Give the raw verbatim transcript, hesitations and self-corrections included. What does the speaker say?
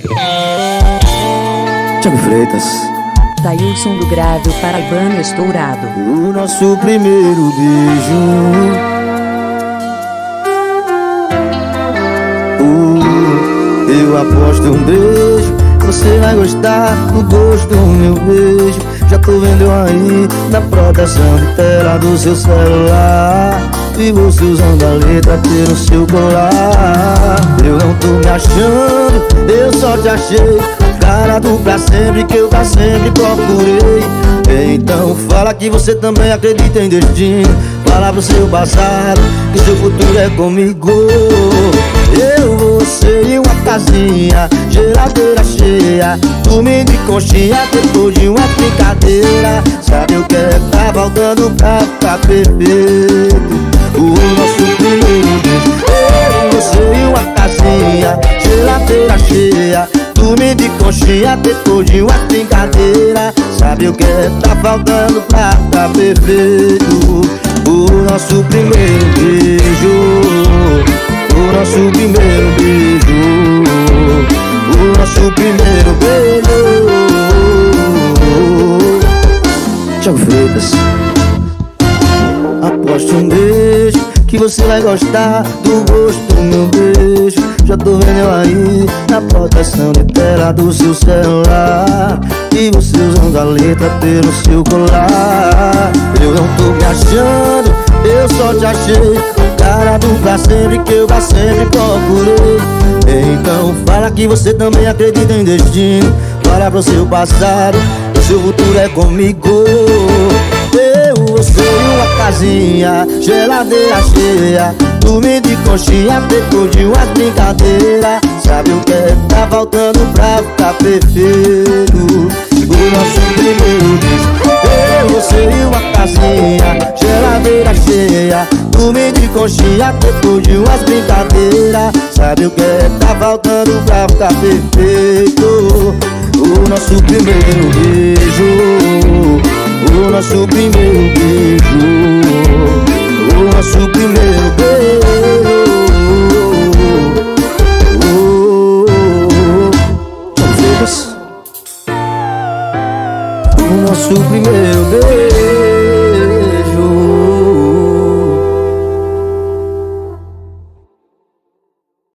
Thiago Freitas. Dailson do Grave, Paraibano Estourado. O nosso primeiro beijo. uh, Eu aposto um beijo, você vai gostar do gosto do meu beijo. Já tô vendo eu aí na proteção de tela do seu celular, e você usando a letra T no seu colar. Eu não tô me achando, eu só te achei cara do pra sempre que eu pra sempre procurei. Então fala que você também acredita em destino. Fala pro seu passado que seu futuro é comigo. Eu, você e uma casinha, geladeira cheia, dormindo de conchinha depois de uma brincadeira. Sabe o que é que tá faltando pra ficar perfeito? O nosso primeiro beijo. Eu, você e uma casinha, geladeira cheia, dormir de conchinha depois de uma brincadeira. Sabe o que é que tá faltando pra ficar perfeito? O nosso primeiro beijo. O nosso primeiro beijo. O nosso primeiro beijo. Thiago Freitas. Aposto um beijo que você vai gostar do gosto do meu beijo. Já tô vendo eu aí na proteção de tela do seu celular, e você usando a letra T no seu colar. Eu não tô me achando, eu só te achei cara do pra sempre que eu pra sempre procurei. Então fala que você também acredita em destino. Fala pro seu passado que o seu futuro é comigo. Eu, você e uma casinha, geladeira cheia, dormir de conchinha depois de umas brincadeiras. Sabe o que é que tá faltando pra ficar perfeito? O nosso primeiro beijo. Eu, você e uma casinha, geladeira cheia, dormir de conchinha depois de umas brincadeiras. Sabe o que é que tá faltando pra ficar perfeito? O nosso primeiro beijo. O nosso primeiro beijo. O nosso primeiro beijo. Thiago Freitas. O nosso primeiro beijo.